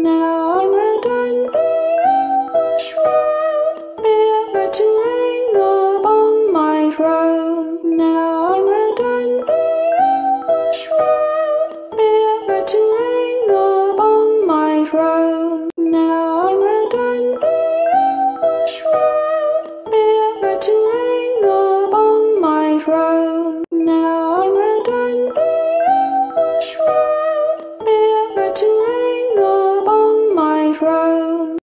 Now I'm returned the English world, ever to reign upon my throne. Now I'm returned the English world, ever to reign upon my throne. Now I'm returned the English world, ever to reign upon my throne. Now I'm